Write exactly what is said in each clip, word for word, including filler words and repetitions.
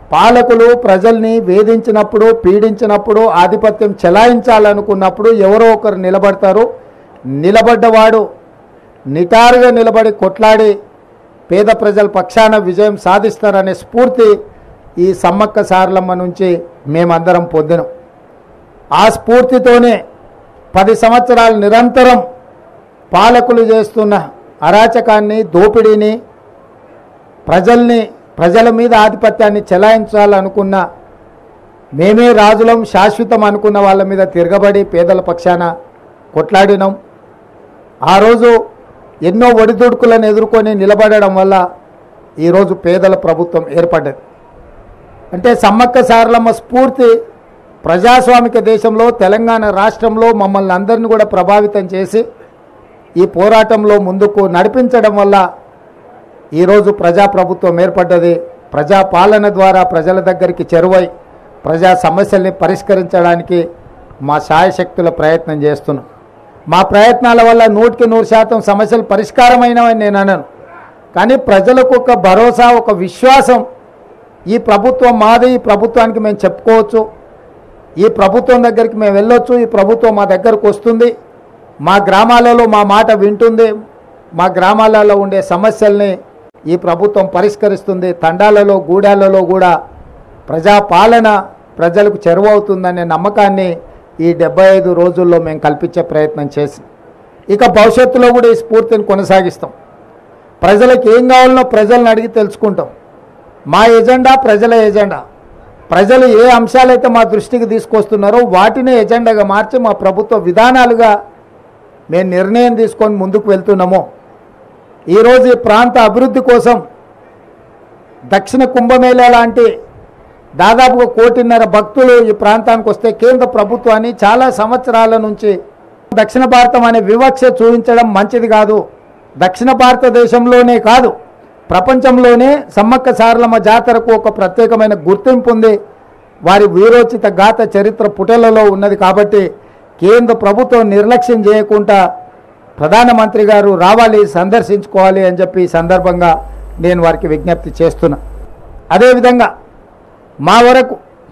పాలకులు ప్రజల్ని వేధించినప్పుడు, పీడించినప్పుడు, ఆధిపత్యం చెలాయించాలనుకున్నప్పుడు ఎవరో ఒకరు నిలబడతారు. నిలబడ్డవాడు నిటారుగా నిలబడి కొట్లాడి పేద ప్రజల పక్షాన విజయం సాధిస్తారనే స్ఫూర్తి ఈ సమ్మక్క సారలమ్మ నుంచి మేమందరం పొందినాం. ఆ స్ఫూర్తితోనే పది సంవత్సరాలు నిరంతరం పాలకులు చేస్తున్న అరాచకాన్ని, దోపిడీని, ప్రజల్ని ప్రజల మీద ఆధిపత్యాన్ని చెలాయించాలనుకున్న, మేమే రాజులం శాశ్వతం అనుకున్న వాళ్ళ మీద తిరగబడి పేదల పక్షాన కొట్లాడినాం. ఆ రోజు ఎన్నో ఒడిదుడుకులను ఎదుర్కొని నిలబడడం వల్ల ఈరోజు పేదల ప్రభుత్వం ఏర్పడ్డది. అంటే సమ్మక్క సారలమ్మ స్ఫూర్తి ప్రజాస్వామిక దేశంలో తెలంగాణ రాష్ట్రంలో మమ్మల్ని అందరినీ కూడా ప్రభావితం చేసి ఈ పోరాటంలో ముందుకు నడిపించడం వల్ల ఈరోజు ప్రజాప్రభుత్వం ఏర్పడ్డది. ప్రజాపాలన ద్వారా ప్రజల దగ్గరికి చేరువై ప్రజా సమస్యల్ని పరిష్కరించడానికి మా శాయశక్తుల ప్రయత్నం చేస్తున్నాం. మా ప్రయత్నాల వల్ల నూటికి నూరు శాతం సమస్యలు పరిష్కారమైనవని నేను అనను. కానీ ప్రజలకు ఒక భరోసా, ఒక విశ్వాసం, ఈ ప్రభుత్వం మాది, ఈ ప్రభుత్వానికి మేము చెప్పుకోవచ్చు, ఈ ప్రభుత్వం దగ్గరికి మేము వెళ్ళొచ్చు, ఈ ప్రభుత్వం మా దగ్గరకు వస్తుంది, మా గ్రామాలలో మా మాట వింటుంది, మా గ్రామాలలో ఉండే సమస్యల్ని ఈ ప్రభుత్వం పరిష్కరిస్తుంది, తండాలలో గూడాలలో కూడా ప్రజాపాలన ప్రజలకు చేరువవుతుందనే నమ్మకాన్ని ఈ డెబ్బై ఐదు రోజుల్లో మేము కల్పించే ప్రయత్నం చేసి ఇక భవిష్యత్తులో కూడా ఈ స్ఫూర్తిని కొనసాగిస్తాం. ప్రజలకు ఏం కావాలనో ప్రజలను అడిగి తెలుసుకుంటాం. మా ఎజెండా ప్రజల ఎజెండా. ప్రజలు ఏ అంశాలైతే మా దృష్టికి తీసుకొస్తున్నారో వాటిని ఎజెండాగా మార్చి మా ప్రభుత్వ విధానాలుగా మేము నిర్ణయం తీసుకొని ముందుకు వెళ్తున్నాము. ఈరోజు ఈ ప్రాంత అభివృద్ధి కోసం దక్షిణ కుంభమేళా లాంటి దాదాపుగా కోటిన్నర భక్తులు ఈ ప్రాంతానికి వస్తే కేంద్ర ప్రభుత్వాన్ని చాలా సంవత్సరాల నుంచి దక్షిణ భారతం అనే వివక్ష చూపించడం మంచిది కాదు. దక్షిణ భారతదేశంలోనే కాదు, ప్రపంచంలోనే సమ్మక్క సారలమ్మ జాతరకు ఒక ప్రత్యేకమైన గుర్తింపు ఉంది. వారి వీరోచిత గాథ చరిత్ర పుటలలో ఉన్నది. కాబట్టి కేంద్ర ప్రభుత్వం నిర్లక్ష్యం చేయకుండా ప్రధానమంత్రి గారు రావాలి, సందర్శించుకోవాలి అని చెప్పి ఈ సందర్భంగా నేను వారికి విజ్ఞప్తి చేస్తున్నా. అదేవిధంగా మా వరకు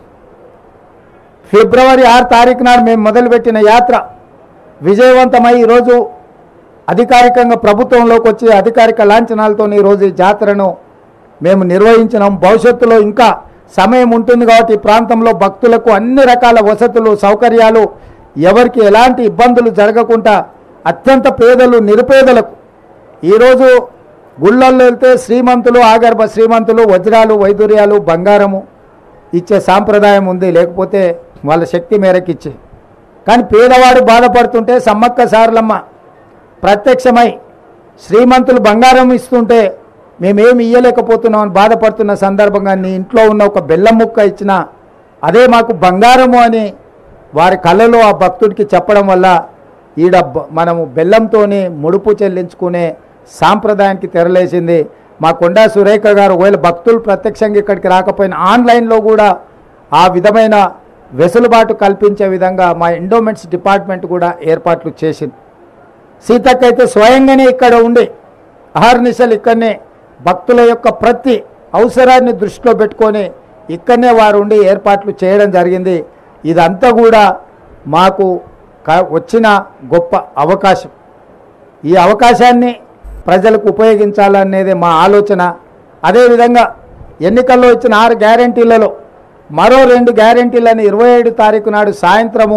ఫిబ్రవరి ఆరు తారీఖు నాడు మేము మొదలుపెట్టిన యాత్ర విజయవంతమై ఈరోజు అధికారికంగా ప్రభుత్వంలోకి వచ్చి అధికారిక లాంఛనాలతో ఈరోజు ఈ జాతరను మేము నిర్వహించినాం. భవిష్యత్తులో ఇంకా సమయం ఉంటుంది కాబట్టి ఈ ప్రాంతంలో భక్తులకు అన్ని రకాల వసతులు, సౌకర్యాలు, ఎవరికి ఎలాంటి ఇబ్బందులు జరగకుండా అత్యంత పేదలు, నిరుపేదలకు ఈరోజు గుళ్ళల్లో వెళ్తే శ్రీమంతులు, ఆగర్భ శ్రీమంతులు వజ్రాలు, వైదూర్యాలు, బంగారము ఇచ్చే సాంప్రదాయం ఉంది, లేకపోతే వాళ్ళ శక్తి మేరకు ఇచ్చే. కానీ పేదవాడు బాధపడుతుంటే సమ్మక్క సారలమ్మ ప్రత్యక్షమై శ్రీమంతులు బంగారం ఇస్తుంటే మేమేమి ఇయ్యలేకపోతున్నామని బాధపడుతున్న సందర్భంగా నీ ఇంట్లో ఉన్న ఒక బెల్లం ముక్క ఇచ్చినా అదే మాకు బంగారము అని వారి కళ్ళలో ఆ భక్తుడికి చెప్పడం వల్ల ఈడ మనము బెల్లంతోనే ముడుపు చెల్లించుకునే సాంప్రదాయానికి తెరలేసింది. మా కొండా సురేఖ గారు ఒకవేళ భక్తులు ప్రత్యక్షంగా ఇక్కడికి రాకపోయినా ఆన్లైన్లో కూడా ఆ విధమైన వెసులుబాటు కల్పించే విధంగా మా ఎండోమెంట్స్ డిపార్ట్మెంట్ కూడా ఏర్పాట్లు చేసింది. సీతక్క అయితే స్వయంగానే ఇక్కడ ఉండి అహర్నిశలు ఇక్కడనే భక్తుల యొక్క ప్రతి అవసరాన్ని దృష్టిలో పెట్టుకొని ఇక్కడనే వారు ఉండి ఏర్పాట్లు చేయడం జరిగింది. ఇదంతా కూడా మాకు వచ్చిన గొప్ప అవకాశం. ఈ అవకాశాన్ని ప్రజలకు ఉపయోగించాలనేది మా ఆలోచన. అదేవిధంగా ఎన్నికల్లో ఇచ్చిన ఆరు గ్యారెంటీలలో మరో రెండు గ్యారెంటీలను ఇరవై ఏడు తారీఖు నాడు సాయంత్రము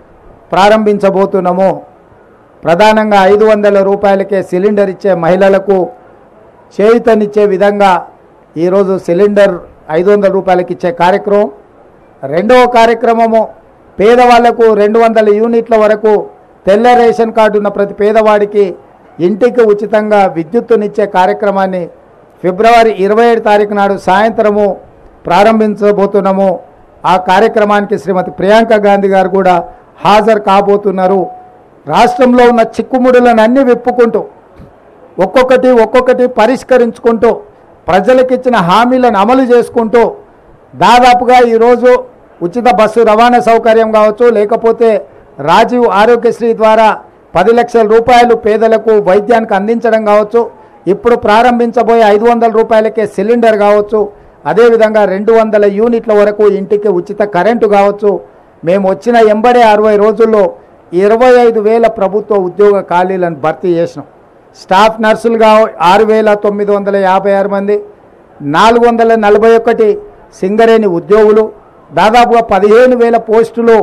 ప్రారంభించబోతున్నాము. ప్రధానంగా ఐదు వందల రూపాయలకే సిలిండర్ ఇచ్చే మహిళలకు చేయూతనిచ్చే విధంగా ఈరోజు సిలిండర్ ఐదు వందల రూపాయలకి ఇచ్చే కార్యక్రమం. రెండవ కార్యక్రమము పేదవాళ్లకు రెండు వందల యూనిట్ల వరకు తెల్ల రేషన్ కార్డు ఉన్న ప్రతి పేదవాడికి ఇంటికి ఉచితంగా విద్యుత్తునిచ్చే కార్యక్రమాన్ని ఫిబ్రవరి ఇరవై ఏడు తారీఖు నాడు సాయంత్రము ప్రారంభించబోతున్నాము. ఆ కార్యక్రమానికి శ్రీమతి ప్రియాంక గాంధీ గారు కూడా హాజరు కాబోతున్నారు. రాష్ట్రంలో ఉన్న చిక్కుముడులను అన్ని విప్పుకుంటూ ఒక్కొక్కటి ఒక్కొక్కటి పరిష్కరించుకుంటూ ప్రజలకు ఇచ్చిన హామీలను అమలు చేసుకుంటూ దాదాపుగా ఈరోజు ఉచిత బస్సు రవాణా సౌకర్యం కావచ్చు, లేకపోతే రాజీవ్ ఆరోగ్యశ్రీ ద్వారా పది లక్షల రూపాయలు పేదలకు వైద్యానికి అందించడం కావచ్చు, ఇప్పుడు ప్రారంభించబోయే ఐదు వందల రూపాయలకే సిలిండర్ కావచ్చు, అదేవిధంగా రెండు వందల యూనిట్ల వరకు ఇంటికి ఉచిత కరెంటు కావచ్చు. మేము వచ్చిన ఎంబడే అరవై రోజుల్లో ఇరవై ఐదు వేల ప్రభుత్వ ఉద్యోగ ఖాళీలను భర్తీ చేసినాం. స్టాఫ్ నర్సులుగా ఆరు వేల తొమ్మిది వందల యాభై ఆరు మంది, నాలుగు వందల నలభై ఒకటి సింగరేణి ఉద్యోగులు, దాదాపుగా పదిహేను వేల పోస్టులు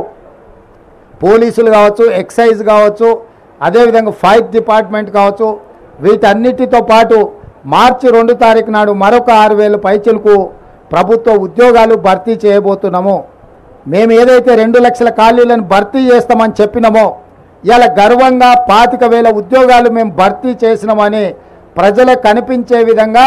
పోలీసులు కావచ్చు, ఎక్సైజ్ కావచ్చు, అదేవిధంగా ఫైర్ డిపార్ట్మెంట్ కావచ్చు. వీటన్నిటితో పాటు మార్చి రెండు తారీఖు నాడు మరొక ఆరు వేల పైచలకు ప్రభుత్వ ఉద్యోగాలు భర్తీ చేయబోతున్నాము. మేము ఏదైతే రెండు లక్షల ఖాళీలను భర్తీ చేస్తామని చెప్పినామో ఇలా గర్వంగా పాతిక వేల ఉద్యోగాలు మేము భర్తీ చేసినామని ప్రజలకు కనిపించే విధంగా,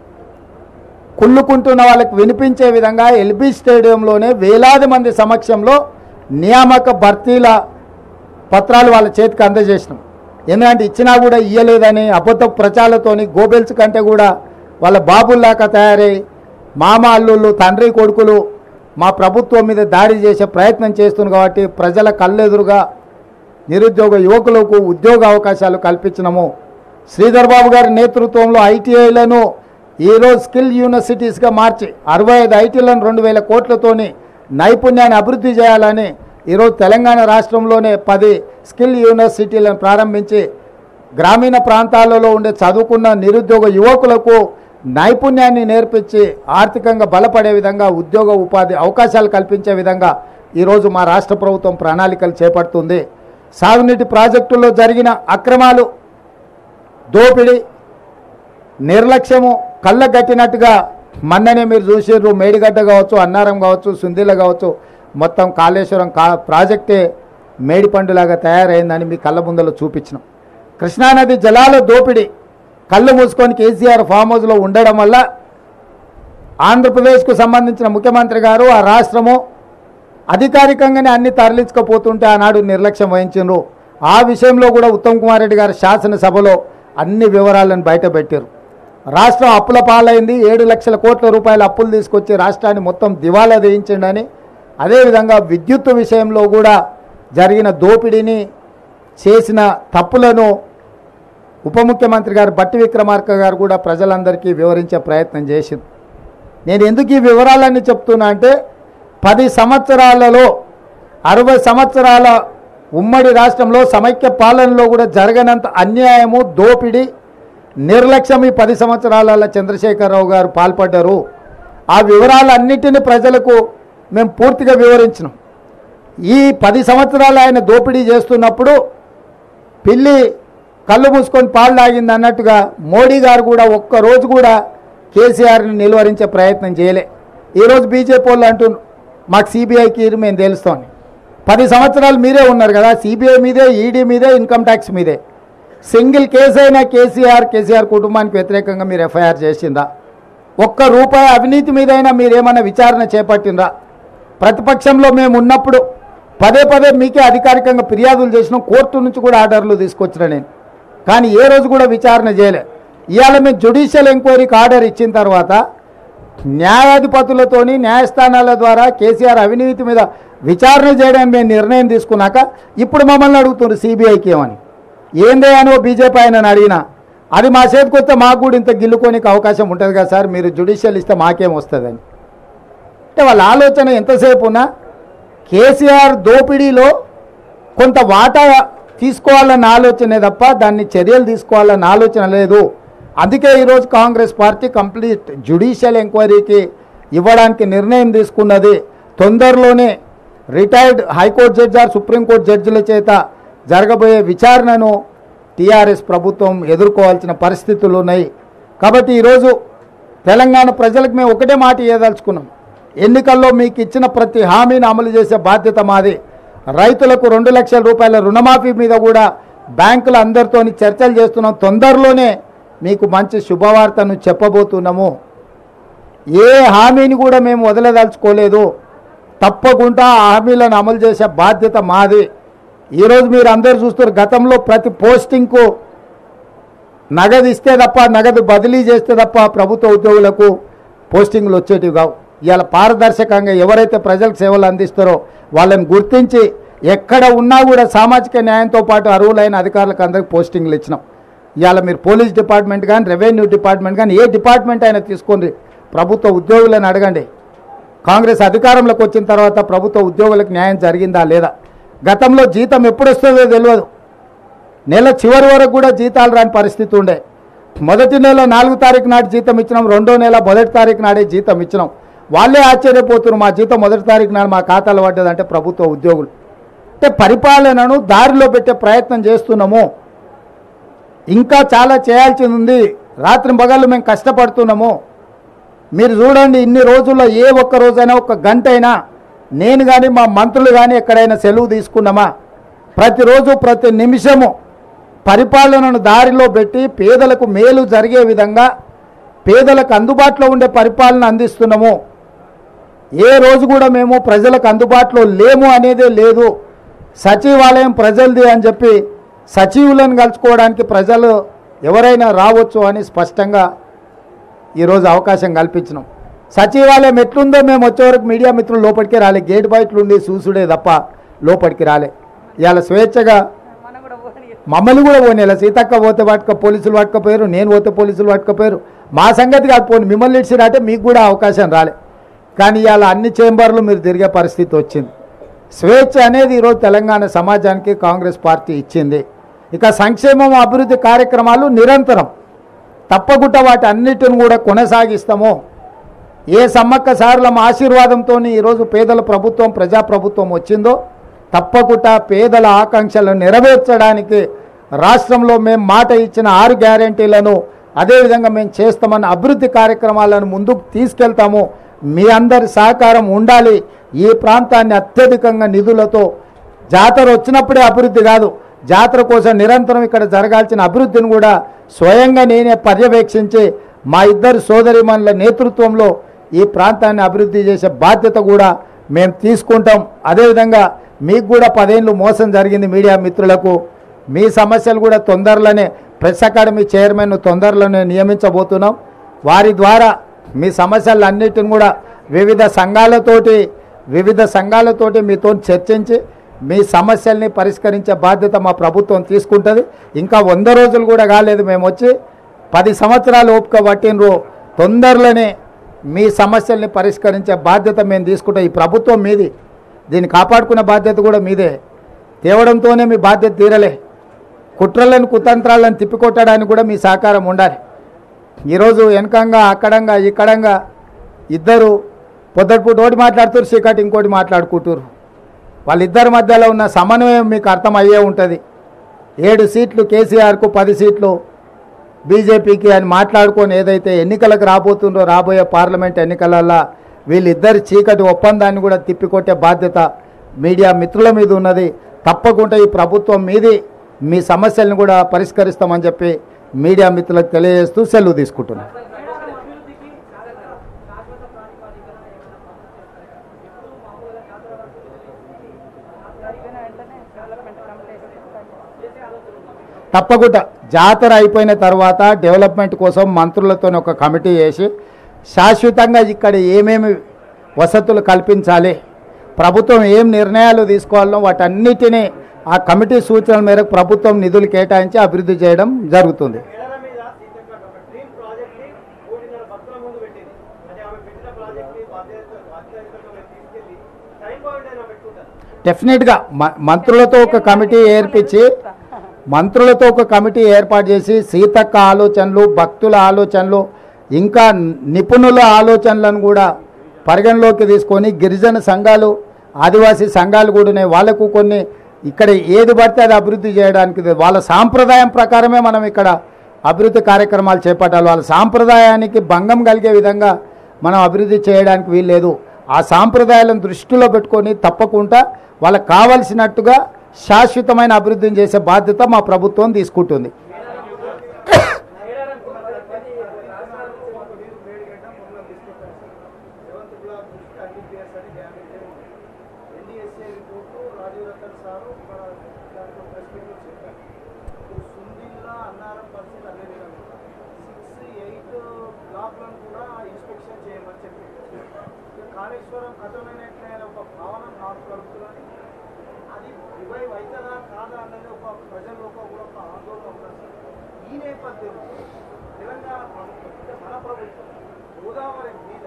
కుళ్ళుకుంటున్న వాళ్ళకి వినిపించే విధంగా ఎల్బీ స్టేడియంలోనే వేలాది మంది సమక్షంలో నియామక భర్తీల పత్రాలు వాళ్ళ చేతికి అందజేసినాం. ఎందుకంటే ఇచ్చినా కూడా ఇయ్యలేదని అబద్ధ ప్రచారాలతోని గోబెల్స్ కంటే కూడా వాళ్ళ బాబుల్లాగా తయారై మామ అల్లుళ్ళు తండ్రి కొడుకులు మా ప్రభుత్వం మీద దాడి చేసే ప్రయత్నం చేస్తున్నారు. కాబట్టి ప్రజల కళ్ళెదురుగా నిరుద్యోగ యువకులకు ఉద్యోగ అవకాశాలు కల్పించినాము. శ్రీధర్ బాబు గారి నేతృత్వంలో ఐటీఐలను ఈరోజు స్కిల్ యూనివర్సిటీస్గా మార్చి అరవై ఐదు ఐటీలను రెండు వేల కోట్లతోని నైపుణ్యాన్ని అభివృద్ధి చేయాలని ఈరోజు తెలంగాణ రాష్ట్రంలోనే పది స్కిల్ యూనివర్సిటీలను ప్రారంభించి గ్రామీణ ప్రాంతాలలో ఉండే చదువుకున్న నిరుద్యోగ యువకులకు నైపుణ్యాన్ని నేర్పించి ఆర్థికంగా బలపడే విధంగా ఉద్యోగ ఉపాధి అవకాశాలు కల్పించే విధంగా ఈరోజు మా రాష్ట్ర ప్రభుత్వం ప్రణాళికలు చేపడుతుంది. సాగునీటి ప్రాజెక్టుల్లో జరిగిన అక్రమాలు, దోపిడీ, నిర్లక్ష్యము కళ్ళగట్టినట్టుగా మొన్ననే మీరు చూసారు. మేడిగడ్డ కావచ్చు, అన్నారం కావచ్చు, సుందిల కావచ్చు, మొత్తం కాళేశ్వరం కా ప్రాజెక్టే మేడిపండులాగా తయారైందని మీ కళ్ళ ముందలో చూపించినాం. కృష్ణానది జలాల దోపిడీ కళ్ళు మూసుకొని కేసీఆర్ ఫామ్ హౌస్లో ఉండడం వల్ల ఆంధ్రప్రదేశ్కు సంబంధించిన ముఖ్యమంత్రి గారు ఆ రాష్ట్రము అధికారికంగానే అన్ని తరలించకపోతుంటే ఆనాడు నిర్లక్ష్యం వహించారు. ఆ విషయంలో కూడా ఉత్తమ్ కుమార్ రెడ్డి గారు శాసనసభలో అన్ని వివరాలను బయటపెట్టారు. రాష్ట్రం అప్పుల పాలైంది, ఏడు లక్షల కోట్ల రూపాయల అప్పులు తీసుకొచ్చి రాష్ట్రాన్ని మొత్తం దివాలా వేయించండి. అదేవిధంగా విద్యుత్ విషయంలో కూడా జరిగిన దోపిడీని, చేసిన తప్పులను ఉప ముఖ్యమంత్రి గారు బట్టి విక్రమార్క గారు కూడా ప్రజలందరికీ వివరించే ప్రయత్నం చేసింది. నేను ఎందుకు ఈ వివరాలన్నీ చెప్తున్నా అంటే పది సంవత్సరాలలో అరవై సంవత్సరాల ఉమ్మడి రాష్ట్రంలో సమైక్య పాలనలో కూడా జరగనంత అన్యాయము, దోపిడీ, నిర్లక్ష్యం ఈ పది సంవత్సరాల చంద్రశేఖరరావు గారు పాల్పడ్డారు. ఆ వివరాలన్నిటిని ప్రజలకు మేము పూర్తిగా వివరించినాం. ఈ పది సంవత్సరాలు ఆయన దోపిడీ చేస్తున్నప్పుడు పిల్లి కళ్ళు మూసుకొని పాలు తాగింది అన్నట్టుగా మోడీ గారు కూడా ఒక్కరోజు కూడా కేసీఆర్ని నిలువరించే ప్రయత్నం చేయలే. ఈరోజు బీజేపీ వాళ్ళు అంటున్నారు మాకు సిబిఐకి మేము తెలుస్తామని. పది సంవత్సరాలు మీరే ఉన్నారు కదా, సిబిఐ మీదే, ఈడీ మీదే, ఇన్కమ్ ట్యాక్స్ మీదే. సింగిల్ కేసు అయినా కేసీఆర్ కేసీఆర్ కుటుంబానికి వ్యతిరేకంగా మీరు ఎఫ్ఐఆర్ చేసిందా? ఒక్క రూపాయి అవినీతి మీదైనా మీరేమైనా విచారణ చేపట్టినరా? ప్రతిపక్షంలో మేము ఉన్నప్పుడు పదే పదే మీకే అధికారికంగా ఫిర్యాదులు చేసినాం, కోర్టు నుంచి కూడా ఆర్డర్లు తీసుకొచ్చిన నేను, కానీ ఏ రోజు కూడా విచారణ చేయలే. ఇవాళ మేము జ్యుడిషియల్ ఎంక్వైరీకి ఆర్డర్ ఇచ్చిన తర్వాత న్యాయాధిపతులతోని న్యాయస్థానాల ద్వారా కేసీఆర్ అవినీతి మీద విచారణ చేయడానికి మేము నిర్ణయం తీసుకున్నాక ఇప్పుడు మమ్మల్ని అడుగుతున్నారు సిబిఐకి ఏమని. ఏందే అని ఓ బీజేపీ ఆయన అడిగినా అది మా చేతికి వస్తే మాకు కూడా ఇంత గిల్లుకోనికి అవకాశం ఉంటుంది కదా సార్, మీరు జ్యుడిషియల్ ఇస్తే మాకేం వస్తుందని. అంటే వాళ్ళ ఆలోచన ఎంతసేపు ఉన్నా కేసీఆర్ దోపిడీలో కొంత వాటా తీసుకోవాలన్న ఆలోచనే తప్ప దాన్ని చర్యలు తీసుకోవాలన్న ఆలోచన లేదు. అందుకే ఈరోజు కాంగ్రెస్ పార్టీ కంప్లీట్ జ్యుడిషియల్ ఎంక్వైరీకి ఇవ్వడానికి నిర్ణయం తీసుకున్నది. తొందరలోనే retired high court judge or supreme court జడ్జిల చేత జరగబోయే విచారణను టీఆర్ఎస్ ప్రభుత్వం ఎదుర్కోవాల్సిన పరిస్థితులు ఉన్నాయి. కాబట్టి ఈరోజు తెలంగాణ ప్రజలకు మేము ఒకటే మాట ఇవ్వదలుచుకున్నాం, ఎన్నికల్లో మీకు ఇచ్చిన ప్రతి హామీని అమలు చేసే బాధ్యత మాది. రైతులకు రెండు లక్షల రూపాయల రుణమాఫీ మీద కూడా బ్యాంకుల అందరితోని చర్చలు చేస్తున్నాం. తొందరలోనే మీకు మంచి శుభవార్తను చెప్పబోతున్నాము. ఏ హామీని కూడా మేము వదలదలుచుకోలేదు. తప్పకుండా ఆ హామీలను అమలు చేసే బాధ్యత మాది. ఈరోజు మీరు అందరూ చూస్తారు, గతంలో ప్రతి పోస్టింగ్కు నగదు ఇస్తే తప్ప, నగదు బదిలీ చేస్తే తప్ప ప్రభుత్వ ఉద్యోగులకు పోస్టింగ్లు వచ్చేటివి కావు. ఇవాళ పారదర్శకంగా ఎవరైతే ప్రజలకు సేవలు అందిస్తారో వాళ్ళని గుర్తించి ఎక్కడ ఉన్నా కూడా సామాజిక న్యాయంతో పాటు అర్హులైన అధికారులకు అందరికీ పోస్టింగ్లు ఇచ్చినాం. ఇవాళ మీరు పోలీస్ డిపార్ట్మెంట్ కానీ, రెవెన్యూ డిపార్ట్మెంట్ కానీ, ఏ డిపార్ట్మెంట్ అయినా తీసుకోండి, ప్రభుత్వ ఉద్యోగులను అడగండి. కాంగ్రెస్ అధికారంలోకి వచ్చిన తర్వాత ప్రభుత్వ ఉద్యోగులకు న్యాయం జరిగిందా లేదా? గతంలో జీతం ఎప్పుడు వస్తుందో తెలియదు. నెల చివరి వరకు కూడా జీతాలు రాని పరిస్థితి ఉండే. మొదటి నెల నాలుగు తారీఖు నాటి జీతం ఇచ్చినాం, రెండో నెల మొదటి తారీఖు నాడే జీతం ఇచ్చినాం. వాళ్ళే ఆశ్చర్యపోతున్నారు, మా జీతం మొదటి తారీఖు నాడు మా ఖాతాలో పడ్డదంటే ప్రభుత్వ ఉద్యోగులు. అంటే పరిపాలనను దారిలో పెట్టే ప్రయత్నం చేస్తున్నాము. ఇంకా చాలా చేయాల్సింది ఉంది. రాత్రి పగళ్ళు మేము కష్టపడుతున్నాము. మీరు చూడండి, ఇన్ని రోజుల్లో ఏ ఒక్క రోజైనా ఒక గంట అయినా నేను కానీ మా మంత్రులు కానీ ఎక్కడైనా సెలవు తీసుకున్నామా? ప్రతిరోజు ప్రతి నిమిషము పరిపాలనను దారిలో పెట్టి పేదలకు మేలు జరిగే విధంగా పేదలకు అందుబాటులో ఉండే పరిపాలన అందిస్తున్నాము. ఏ రోజు కూడా మేము ప్రజలకు అందుబాటులో లేము అనేదే లేదు. సచివాలయం ప్రజలది అని చెప్పి సచివులను కలుసుకోవడానికి ప్రజలు ఎవరైనా రావచ్చు అని స్పష్టంగా ఈరోజు అవకాశం కల్పించినాం. సచివాలయం ఎట్లుందో మేము వచ్చేవరకు మీడియా మిత్రులు లోపలికి రాలే, గేట్ బయటలుండి చూసుడే తప్ప లోపలికి రాలే. ఇవాళ స్వేచ్ఛగా మమ్మల్ని కూడా పోనీలా. సీతక్క పోతే పట్టుక పోలీసులు పట్టుకపోయారు, నేను పోతే పోలీసులు పట్టుకపోయారు. మా సంగతి కాదు, పోనీ మిమ్మల్ని ఇచ్చినట్టే మీకు కూడా అవకాశం రాలే. కానీ ఇవాళ అన్ని చేంబర్లు మీరు తిరిగే పరిస్థితి వచ్చింది. స్వేచ్ఛ అనేది ఈరోజు తెలంగాణ సమాజానికి కాంగ్రెస్ పార్టీ ఇచ్చింది. ఇక సంక్షేమం అభివృద్ధి కార్యక్రమాలు నిరంతరం తప్పకుండా వాటి అన్నిటిని కూడా కొనసాగిస్తాము. ఏ సమ్మక్క సారలమ్మ ఆశీర్వాదంతో ఈరోజు పేదల ప్రభుత్వం ప్రజాప్రభుత్వం వచ్చిందో తప్పకుండా పేదల ఆకాంక్షలను నెరవేర్చడానికి రాష్ట్రంలో మేము మాట ఇచ్చిన ఆరు గ్యారెంటీలను అదేవిధంగా మేము చేస్తామన్న అభివృద్ధి కార్యక్రమాలను ముందుకు తీసుకెళ్తాము. మీ అందరి సహకారం ఉండాలి. ఈ ప్రాంతాన్ని అత్యధికంగా నిధులతో జాతర వచ్చినప్పుడే అభివృద్ధి కాదు, జాతర కోసం నిరంతరం ఇక్కడ జరగాల్సిన అభివృద్ధిని కూడా స్వయంగా నేనే పర్యవేక్షించి మా ఇద్దరు సోదరిమణుల నేతృత్వంలో ఈ ప్రాంతాన్ని అభివృద్ధి చేసే బాధ్యత కూడా మేము తీసుకుంటాం. అదేవిధంగా మీకు కూడా పదేళ్ళు మోసం జరిగింది మీడియా మిత్రులకు. మీ సమస్యలు కూడా తొందరలోనే ప్రెస్ అకాడమీ చైర్మన్ తొందరలోనే నియమించబోతున్నాం. వారి ద్వారా మీ సమస్యలన్నిటిని కూడా వివిధ సంఘాలతోటి వివిధ సంఘాలతోటి మీతో చర్చించి మీ సమస్యల్ని పరిష్కరించే బాధ్యత మా ప్రభుత్వం తీసుకుంటుంది. ఇంకా వంద రోజులు కూడా కాలేదు, మేము వచ్చి పది సంవత్సరాలు ఓపిక పట్టినరు. తొందరలోనే మీ సమస్యల్ని పరిష్కరించే బాధ్యత మేము తీసుకుంటాం. ఈ ప్రభుత్వం మీది, దీన్ని కాపాడుకునే బాధ్యత కూడా మీదే. తేవడంతోనే మీ బాధ్యత తీరలే. కుట్రలను కుతంత్రాలను తిప్పికొట్టడానికి కూడా మీ సహకారం ఉండాలి. ఈరోజు వెనకంగా అక్కడంగా ఇక్కడంగా ఇద్దరు పొద్దుటిపూట ఒకటి మాట్లాడుతారు, చీకటి ఇంకోటి మాట్లాడుకుంటారు. వాళ్ళిద్దరి మధ్యలో ఉన్న సమన్వయం మీకు అర్థమయ్యే ఉంటుంది. ఏడు సీట్లు కేసీఆర్కు, పది సీట్లు బీజేపీకి అని మాట్లాడుకొని ఏదైతే ఎన్నికలకు రాబోతుందో రాబోయే పార్లమెంట్ ఎన్నికలల్లో వీళ్ళిద్దరి చీకటి ఒప్పందాన్ని కూడా తిప్పికొట్టే బాధ్యత మీడియా మిత్రుల మీద ఉన్నది. తప్పకుండా ఈ ప్రభుత్వం మీది, మీ సమస్యలను కూడా పరిష్కరిస్తామని చెప్పి మీడియా మిత్రులకు తెలియజేస్తూ సెలవు తీసుకుంటున్నాను. తప్పకుండా జాతర అయిపోయిన తర్వాత డెవలప్మెంట్ కోసం మంత్రులతో ఒక కమిటీ వేసి శాశ్వతంగా ఇక్కడ ఏమేమి వసతులు కల్పించాలి, ప్రభుత్వం ఏం నిర్ణయాలు తీసుకోవాలో వాటన్నిటినీ ఆ కమిటీ సూచనల మేరకు ప్రభుత్వం నిధులు కేటాయించి అభివృద్ధి చేయడం జరుగుతుంది. డెఫినెట్గా మంత్రులతో ఒక కమిటీ ఏర్పించి మంత్రులతో ఒక కమిటీ ఏర్పాటు చేసి సీతక్క ఆలోచనలు, భక్తుల ఆలోచనలు, ఇంకా నిపుణుల ఆలోచనలను కూడా పరిగణలోకి తీసుకొని గిరిజన సంఘాలు, ఆదివాసీ సంఘాలు కూడా ఉన్నాయి. వాళ్ళకు కొన్ని ఇక్కడ ఏది పడితే అది అభివృద్ధి చేయడానికి వాళ్ళ సాంప్రదాయం ప్రకారమే మనం ఇక్కడ అభివృద్ధి కార్యక్రమాలు చేపట్టాలి. వాళ్ళ సాంప్రదాయానికి భంగం కలిగే విధంగా మనం అభివృద్ధి చేయడానికి వీల్లేదు. ఆ సాంప్రదాయాలను దృష్టిలో పెట్టుకొని తప్పకుండా వాళ్ళకు కావలసినట్టుగా శాశ్వతమైన అభివృద్ధిని చేసే బాధ్యత మా ప్రభుత్వం తీసుకుంటుంది. కాళేశ్వరం కథమైనట్లయిన ఒక భావన నాకు కలుగుతుందని అది రివైవ్ అవుతుందా కాదా అన్నది ఒక ప్రజల్లో కూడా ఒక ఆందోళన ఉన్నది. ఈ నేపథ్యంలో తెలంగాణ ప్రభుత్వం అంటే మన ప్రభుత్వం గోదావరి మీద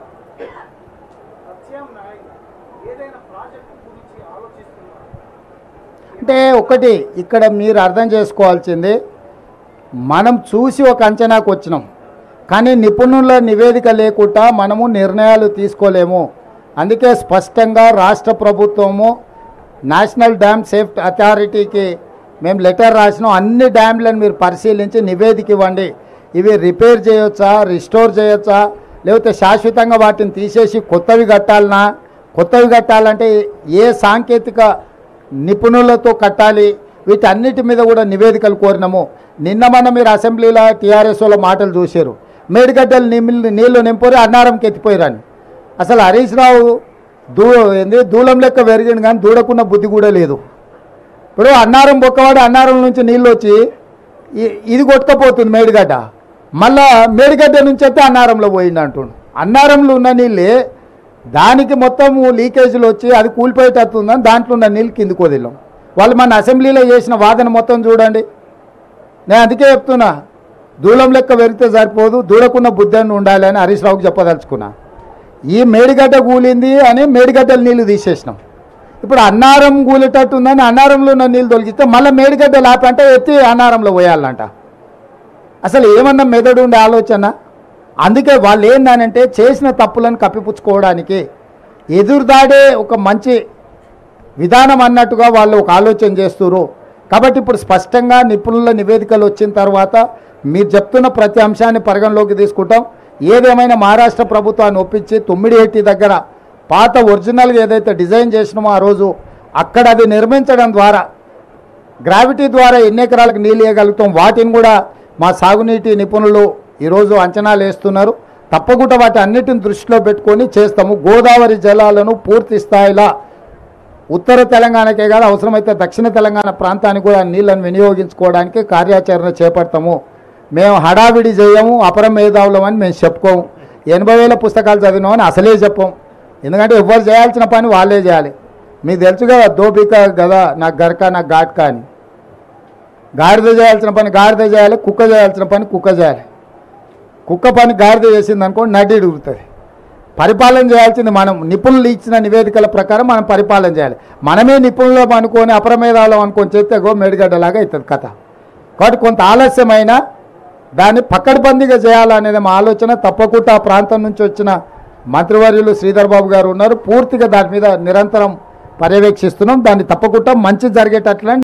ప్రత్యామ్నాయంగా ఏదైనా ప్రాజెక్టు గురించి ఆలోచిస్తున్నారు? అంటే ఒకటి ఇక్కడ మీరు అర్థం చేసుకోవాల్సింది, మనం చూసి ఒక అంచనాకు వచ్చినాం, కానీ నిపుణుల నివేదిక లేకుండా మనము నిర్ణయాలు తీసుకోలేము. అందుకే స్పష్టంగా రాష్ట్ర ప్రభుత్వము నేషనల్ డ్యామ్ సేఫ్టీ అథారిటీకి మేము లెటర్ రాసినాం. అన్ని డ్యామ్లను మీరు పరిశీలించి నివేదిక ఇవ్వండి. ఇవి రిపేర్ చేయొచ్చా, రిస్టోర్ చేయొచ్చా, లేకపోతే శాశ్వతంగా వాటిని తీసేసి కొత్తవి కట్టాలనా, కొత్తవి కట్టాలంటే ఏ సాంకేతిక నిపుణులతో కట్టాలి, వీటన్నిటి మీద కూడా నివేదికలు కోరినాము. నిన్న మొన్న మీరు అసెంబ్లీలో టీఆర్ఎస్ వాళ్ళ మాటలు చూశారు. మేడిగడ్డలు నీళ్ళు నీళ్లు నింపరి అన్నారంకి ఎత్తిపోయారని. అసలు హరీష్ రావు దూ ఏంది దూలం లెక్క పెరిగింది, కానీ దూడకున్న బుద్ధి కూడా లేదు. ఇప్పుడు అన్నారం బొక్కవాడు అన్నారం నుంచి నీళ్ళు వచ్చి ఇది కొట్టుకపోతుంది మేడిగడ్డ, మళ్ళా మేడిగడ్డ నుంచి అయితే అన్నారంలో పోయింది అంటుండు. అన్నారంలో ఉన్న నీళ్ళే దానికి మొత్తం లీకేజీలు వచ్చి అది కూలిపోయేటట్టుందని దాంట్లో ఉన్న నీళ్ళు కిందికి వదిలాం. వాళ్ళు మన అసెంబ్లీలో చేసిన వాదన మొత్తం చూడండి. నేను అందుకే చెప్తున్నా, దూలం లెక్క పెరిగితే సరిపోదు, దూడకున్న బుద్ధి అని ఉండాలి అని హరీష్ రావుకి చెప్పదలుచుకున్నా. ఈ మేడిగడ్డ కూలింది అని మేడిగడ్డలు నీళ్లు తీసేసినాం. ఇప్పుడు అన్నారం కూలేటట్టు ఉందని అన్నారంలో ఉన్న నీళ్ళు తొలగిస్తే మళ్ళీ మేడిగడ్డ లాపంటే ఎత్తి అన్నారంలో పోయాలంట. అసలు ఏమన్నా మెదడు ఉండే ఆలోచన? అందుకే వాళ్ళు ఏందనంటే చేసిన తప్పులను కప్పిపుచ్చుకోవడానికి ఎదురుదాడే ఒక మంచి విధానం అన్నట్టుగా వాళ్ళు ఒక ఆలోచన చేస్తున్నారు. కాబట్టి ఇప్పుడు స్పష్టంగా నిపుణుల నివేదికలు వచ్చిన తర్వాత మీరు చెప్తున్న ప్రతి అంశాన్ని పరిగణలోకి తీసుకుంటాం. ఏదేమైనా మహారాష్ట్ర ప్రభుత్వాన్ని ఒప్పించి తుమ్మిడిహెట్టి దగ్గర పాత ఒరిజినల్గా ఏదైతే డిజైన్ చేసినామో ఆ రోజు అక్కడ అది నిర్మించడం ద్వారా గ్రావిటీ ద్వారా ఎన్ని ఎకరాలకు నీళ్ళు ఇవ్వగలుగుతాం, వాటిని కూడా మా సాగునీటి నిపుణులు ఈరోజు అంచనాలు వేస్తున్నారు. తప్పకుండా వాటి అన్నిటిని దృష్టిలో పెట్టుకొని చేస్తాము. గోదావరి జలాలను పూర్తి స్థాయిలో ఉత్తర తెలంగాణకే కాదు, అవసరమైతే దక్షిణ తెలంగాణ ప్రాంతానికి కూడా నీళ్ళను వినియోగించుకోవడానికి కార్యాచరణ చేపడతాము. మేము హడావిడి చేయము, అపర మేధావులం అని మేము చెప్పుకోము. ఎనభై వేల పుస్తకాలు చదివినామని అసలే చెప్పం. ఎందుకంటే ఎవరు చేయాల్సిన పని వాళ్ళే చేయాలి. మీకు తెలుసు కదా, దోపిక కదా నాకు గరక నాకు ఘాట్క అని. గాడిద చేయాల్సిన పని గాడిద చేయాలి, కుక్క చేయాల్సిన పని కుక్క చేయాలి. కుక్క పని గాడిద చేసింది అనుకోండి నడ్డి ఉడుగుతుంది. పరిపాలన చేయాల్సింది మనం. నిపుణులు ఇచ్చిన నివేదికల ప్రకారం మనం పరిపాలన చేయాలి. మనమే నిపుణులం అనుకొని అపరమేధాలం అనుకొని చేస్తే గో మేడిగడ్డలాగా అవుతుంది కథ. కాబట్టి కొంత ఆలస్యమైన దాన్ని పక్కడబందీగా చేయాలనేది మా ఆలోచన. తప్పకుండా ఆ ప్రాంతం నుంచి వచ్చిన మంత్రివర్యులు శ్రీధర్ బాబు గారు ఉన్నారు. పూర్తిగా దాని మీద నిరంతరం పర్యవేక్షిస్తున్నాం. దాన్ని తప్పకుండా మంచి జరిగేటట్లని